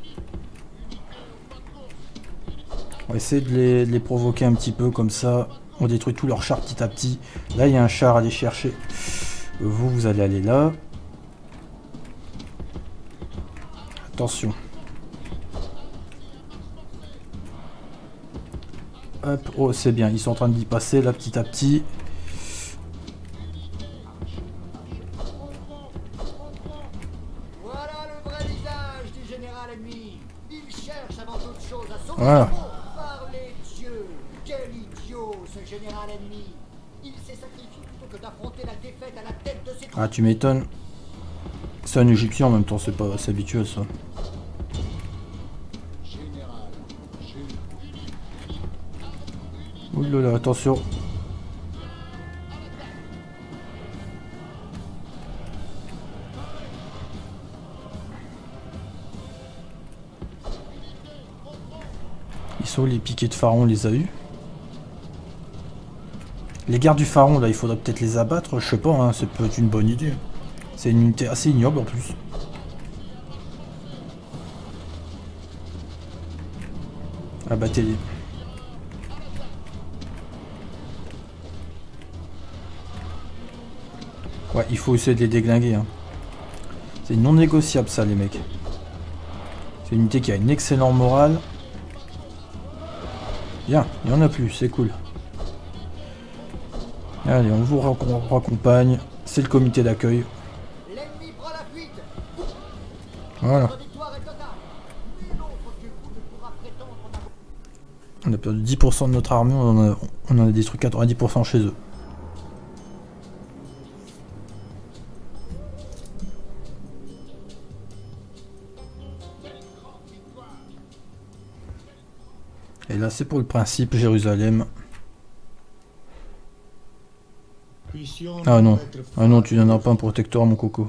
On va essayer de les, de les provoquer un petit peu comme ça. On détruit tous leurs chars petit à petit. Là, il y a un char à aller chercher. Vous, vous allez aller là. Attention. Hop, oh c'est bien, ils sont en train d'y passer là petit à petit. Voilà le vrai visage du général ennemi. Il cherche avant toute chose à sauver Voilà. son monde. Par les dieux, quel idiot ce général ennemi. Il s'est sacrifié plutôt que d'affronter la défaite à la tête de ses troupes. Ah tu m'étonnes. C'est un égyptien en même temps, c'est pas c'est habituel ça. Ouh là là, attention. Ils sont où les piquets de pharaon, on les a eu. Les gardes du pharaon là, il faudrait peut-être les abattre, je sais pas, hein, ça peut être une bonne idée. C'est une unité assez ignoble en plus. Abattez-les. Ouais, il faut essayer de les déglinguer. Hein. C'est non négociable ça les mecs. C'est une unité qui a une excellente morale. Bien, il y en a plus, c'est cool. Allez, on vous raccompagne. C'est le comité d'accueil. L'ennemi prend la fuite. Voilà. Notre victoire est totale. Nul autre que vous ne pourra prétendre en avoir. On a perdu dix pour cent de notre armée, on en a, on en a détruit quatre-vingt-dix pour cent chez eux. Et là c'est pour le principe Jérusalem. Ah non, ah non, tu n'en as pas un protecteur mon coco.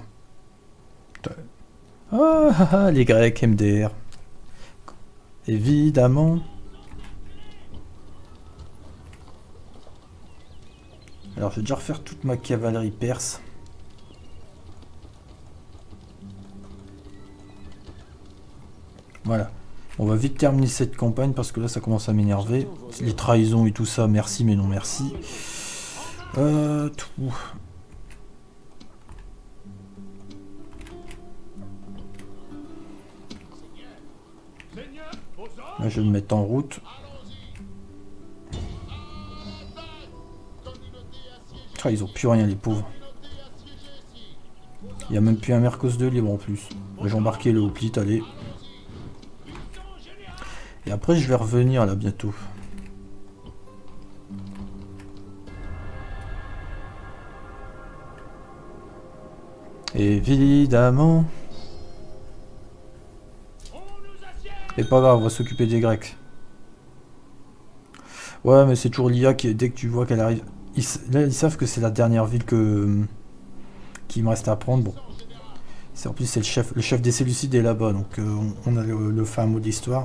Ah, ah, ah les Grecs M D R. Évidemment. Alors je vais déjà refaire toute ma cavalerie perse. Voilà. On va vite terminer cette campagne parce que là ça commence à m'énerver. Les trahisons et tout ça, merci mais non merci. Euh, tout. Là je vais me mettre en route. Ah, ils ont plus rien les pauvres. Il n'y a même plus un Mercos de libre en plus. J'ai embarqué le hoplite, allez. Et après je vais revenir là bientôt. Évidemment. C'est pas grave, on va s'occuper des Grecs. Ouais mais c'est toujours l'I A qui, dès que tu vois qu'elle arrive... Ils, là ils savent que c'est la dernière ville que qu'il me reste à prendre. Bon. En plus c'est le chef, le chef des Séleucides est là-bas, donc euh, on, on a le, le fin mot d'histoire.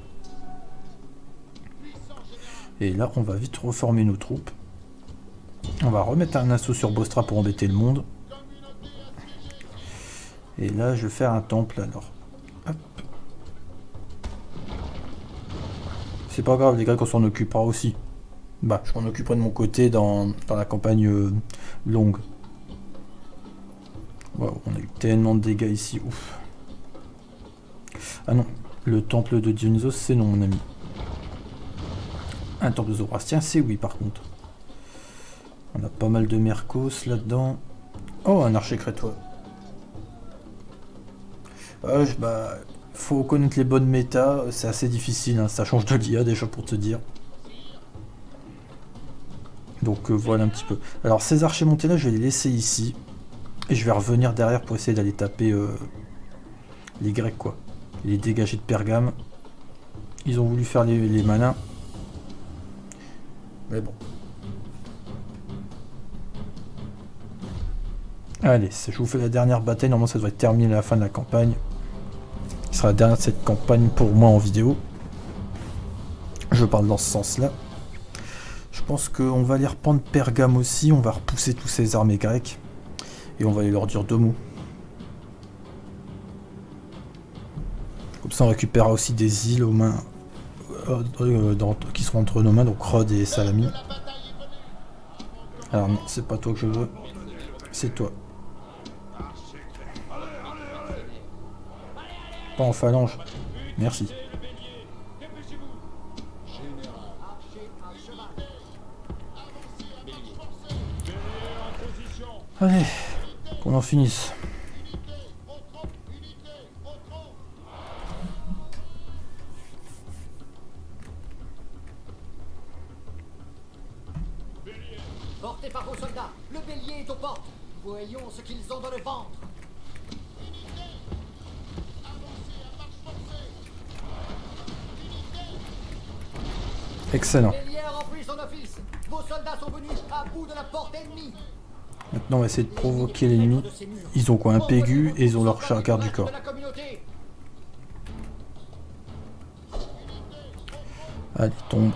Et là on va vite reformer nos troupes. On va remettre un assaut sur Bostra pour embêter le monde. Et là je vais faire un temple alors. Hop. C'est pas grave, les Grecs on s'en occupera aussi. Bah je m'en occuperai de mon côté dans, dans la campagne euh, longue. Wow, on a eu tellement de dégâts ici, ouf. Ah non, le temple de Dionysos c'est non mon ami. Un temple de Zoroastien c'est oui par contre. On a pas mal de Mercos là-dedans. Oh un archer crétois. Euh, je, bah, faut connaître les bonnes méta, c'est assez difficile, hein, ça change de l'I A déjà pour te dire. Donc euh, voilà un petit peu. Alors ces archers montés là, je vais les laisser ici. Et je vais revenir derrière pour essayer d'aller taper euh, les Grecs quoi. Et les dégager de Pergame. Ils ont voulu faire les, les malins. Mais bon. Allez, je vous fais la dernière bataille, normalement ça devrait être terminé à la fin de la campagne. Ce sera la dernière de cette campagne pour moi en vidéo. Je parle dans ce sens-là. Je pense qu'on va aller reprendre Pergame aussi, on va repousser tous ces armées grecques. Et on va aller leur dire deux mots. Comme ça on récupérera aussi des îles aux mains, euh, dans, qui seront entre nos mains, donc Rhodes et Salami. Alors non, c'est pas toi que je veux. C'est toi. Pas en phalange. Merci. Allez, qu'on en finisse. Portez par vos soldats. Le bélier est aux portes. Voyons ce qu'ils ont dans le ventre. Excellent. Bélier a rempli son office. Vos soldats sont venus à bout de la porte ennemie. Maintenant, on va essayer de provoquer l'ennemi. Ils ont quoi? Un Pégu et ils ont leur char garde du corps. Allez, tombe.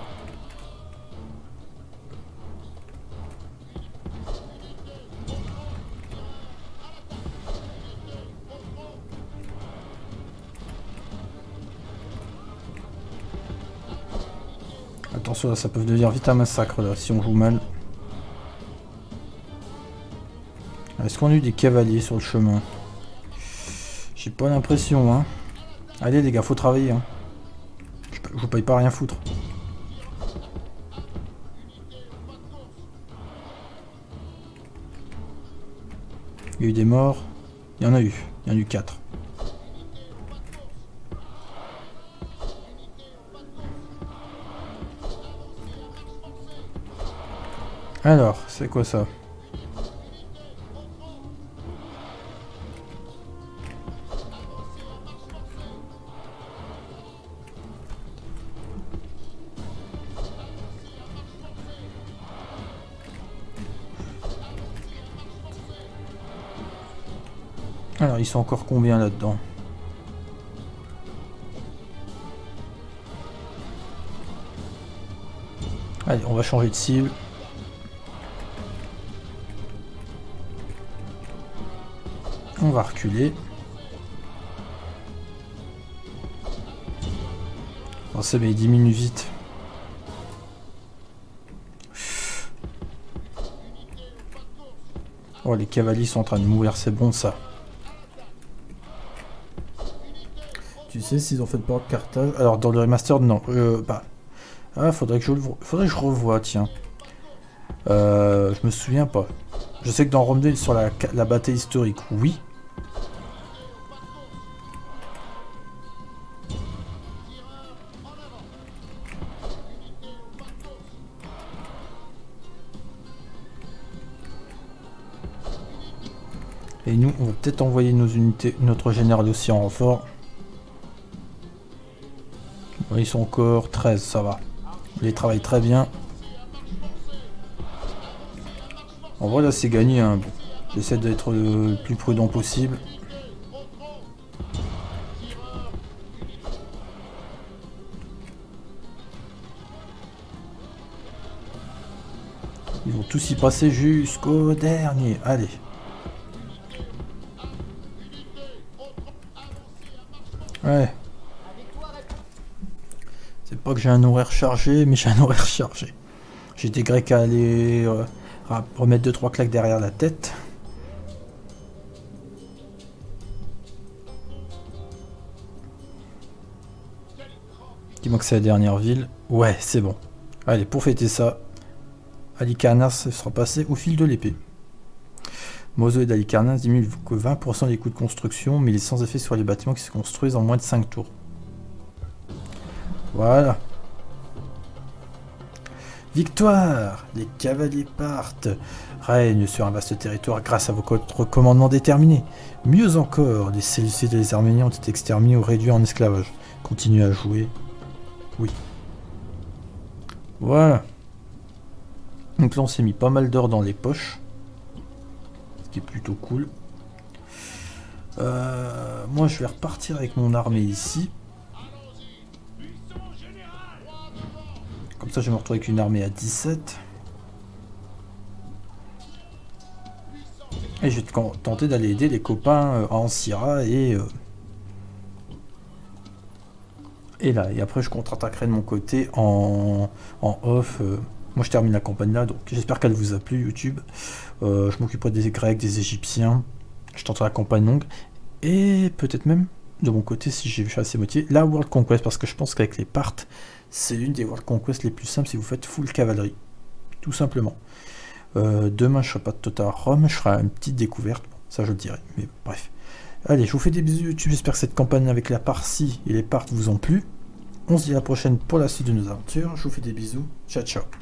Attention, là, ça peut devenir vite un massacre là, si on joue mal. Est-ce qu'on a eu des cavaliers sur le chemin? J'ai pas l'impression, hein. Allez les gars, faut travailler, hein. Je, je vous paye pas à rien foutre. Il y a eu des morts. Il y en a eu. Il y en a eu quatre. Alors, c'est quoi ça? Alors, ils sont encore combien là-dedans? Allez, on va changer de cible. On va reculer. Bon, c'est mais il diminue vite. Oh, les cavaliers sont en train de mourir, c'est bon ça. Tu sais s'ils ont fait peur de Carthage? Alors dans le remaster, non. Euh, bah, ah, faudrait que je le, faudrait que je revoie, tiens. Euh, je me souviens pas. Je sais que dans Rome deux, sur la, la bataille historique, oui. Et nous, on va peut-être envoyer nos unités, notre général aussi en renfort. Bon, ils sont encore treize, ça va. Ils travaillent très bien. En vrai, là, c'est gagné. Hein. Bon, j'essaie d'être le plus prudent possible. Ils vont tous y passer jusqu'au dernier. Allez. Ouais. C'est pas que j'ai un horaire chargé, mais j'ai un horaire chargé. J'ai des Grecs à aller euh, remettre deux trois claques derrière la tête. Dis-moi que c'est la dernière ville. Ouais, c'est bon. Allez, pour fêter ça, Halicarnasse sera passé au fil de l'épée. Mozo et d'Halicarnasse diminuent que vingt pour cent des coûts de construction, mais il est sans effet sur les bâtiments qui se construisent en moins de cinq tours. Voilà. Victoire! Les cavaliers partent. Règne sur un vaste territoire grâce à votre commandement déterminé. Mieux encore, les Séleucides et les Arméniens ont été exterminés ou réduits en esclavage. Continuez à jouer. Oui. Voilà. Donc là, on s'est mis pas mal d'or dans les poches. Ce qui est plutôt cool. Euh, moi, je vais repartir avec mon armée ici. Comme ça, je vais me retrouver avec une armée à dix-sept. Et je vais tenter d'aller aider les copains à Ancira et... Euh, et là, et après, je contre-attaquerai de mon côté en, en off euh, moi je termine la campagne là, donc j'espère qu'elle vous a plu YouTube. Euh, je m'occuperai des Grecs, des Égyptiens, je tenterai la campagne longue, et peut-être même, de mon côté, si j'ai assez motivé, la World Conquest, parce que je pense qu'avec les Parthes, c'est l'une des World Conquest les plus simples si vous faites full cavalerie, tout simplement. Euh, demain je ferai pas de Total Rome, je ferai une petite découverte, bon, ça je le dirai, mais bref. Allez, je vous fais des bisous YouTube, j'espère que cette campagne avec la Parsie et les Parthes vous ont plu. On se dit à la prochaine pour la suite de nos aventures, je vous fais des bisous, ciao ciao.